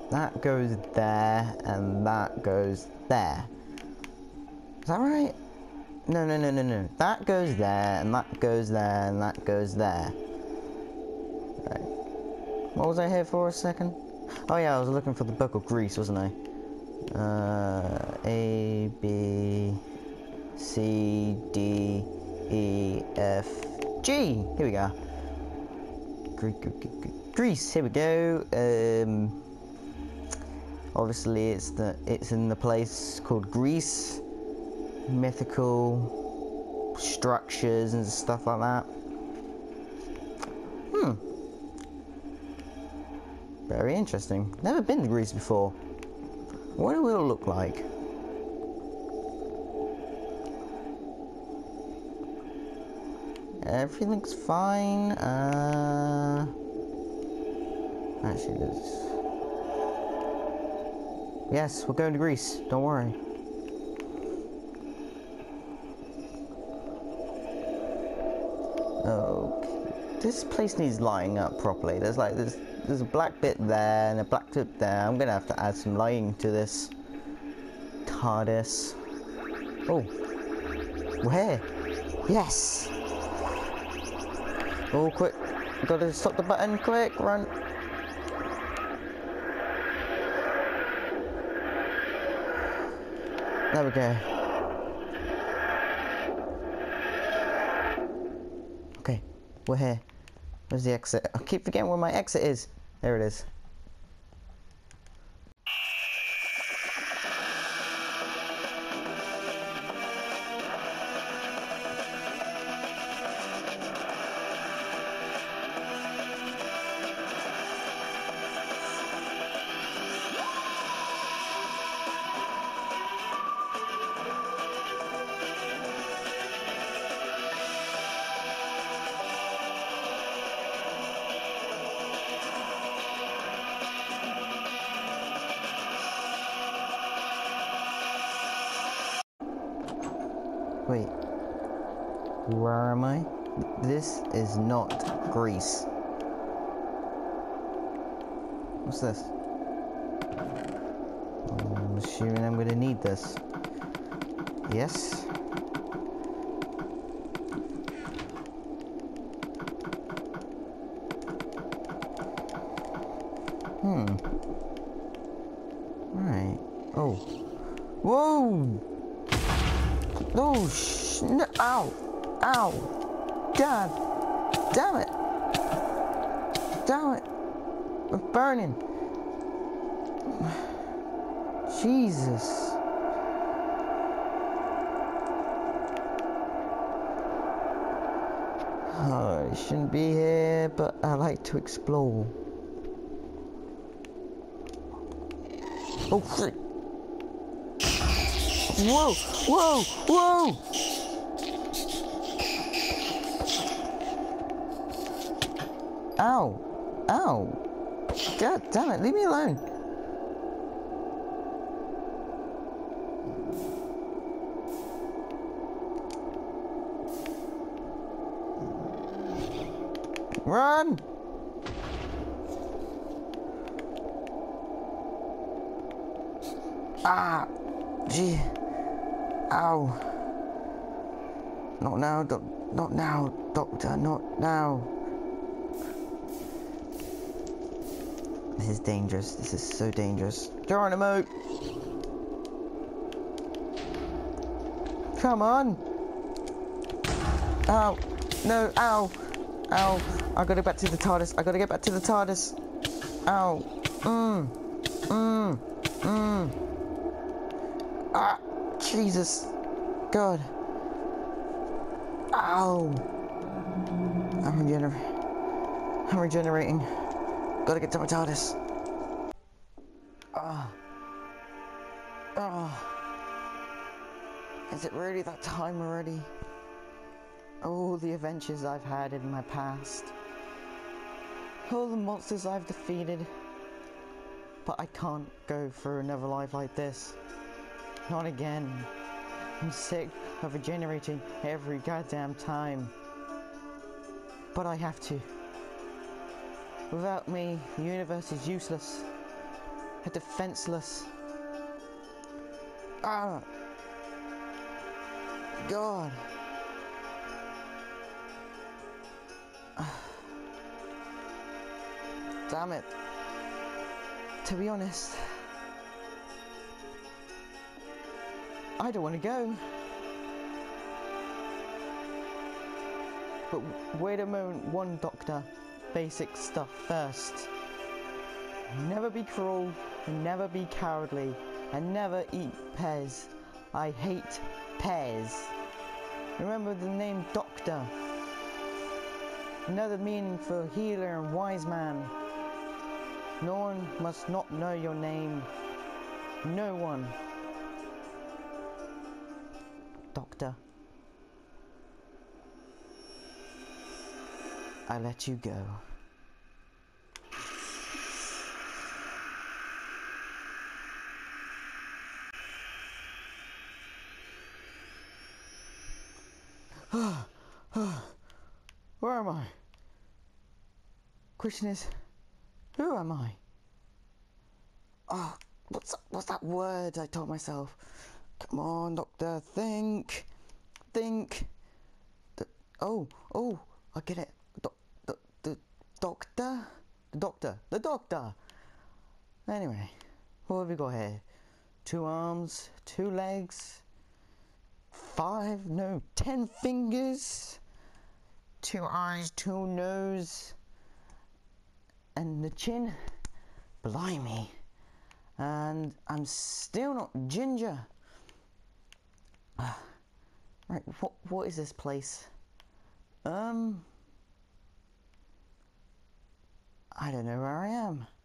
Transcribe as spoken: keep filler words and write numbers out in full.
that goes there, and that goes there. Is that right? No, no, no, no, no. That goes there, and that goes there, and that goes there. Right. What was I here for a second? Oh yeah, I was looking for the book of Greece, wasn't I? Uh, A, B, C, D, E, F, G. Here we go. Greece. Here we go. Um, obviously, it's the it's in the place called Greece. Mythical structures and stuff like that. Hmm. Very interesting. Never been to Greece before. What will it look like? Everything's fine. Uh, actually, there's... Yes, we're going to Greece. Don't worry. Okay. This place needs lighting up properly. There's like there's there's a black bit there and a black bit there. I'm gonna have to add some lighting to this TARDIS. Oh, we're here. Yes. Oh, quick! Gotta stop the button. Quick, run. There we go. Okay, we're here. Where's the exit? I keep forgetting where my exit is. There it is. Wait, where am I? This is not Greece. What's this? I'm assuming I'm gonna need this. Yes. Hmm. Alright. Oh. Whoa! Oh, sh no, ow, ow, God, damn it, damn it, I'm burning, Jesus, oh, I shouldn't be here, but I like to explore. Oh, shit. Whoa! Whoa! Whoa! Ow! Ow! God damn it! Leave me alone! Run! Ah! Gee! Ow! Not now, doc not now, Doctor, not now. This is dangerous. This is so dangerous. Geronimo! Come on! Ow! No! Ow! Ow! I gotta get back to the TARDIS. I gotta get back to the TARDIS. Ow! Mmm! Mmm! Mmm! Ah! Jesus! God! Ow! I'm regenerating. I'm regenerating. Gotta get to my TARDIS. Ah! Ah! Is it really that time already? All the adventures I've had in my past. All the monsters I've defeated. But I can't go through another life like this. Not again. I'm sick of regenerating every goddamn time. But I have to. Without me, the universe is useless. They're defenseless. Ah! God! Damn it. To be honest, I don't want to go. But wait a moment, one doctor. Basic stuff first. Never be cruel, and never be cowardly, and never eat pears. I hate pears. Remember the name Doctor. Another meaning for healer and wise man. No one must not know your name. No one. Doctor. I let you go. Where am I? Question is, who am I? Oh, what's that, what's that word I told myself? Come on, Doctor, think, think. The, oh, oh, I get it. Do, the, the doctor, the doctor, the doctor. Anyway, what have we got here? Two arms, two legs, five, no, ten fingers. Two eyes, two nose, and the chin, blimey, and I'm still not ginger. Uh, right, what what is this place? Um, I don't know where I am.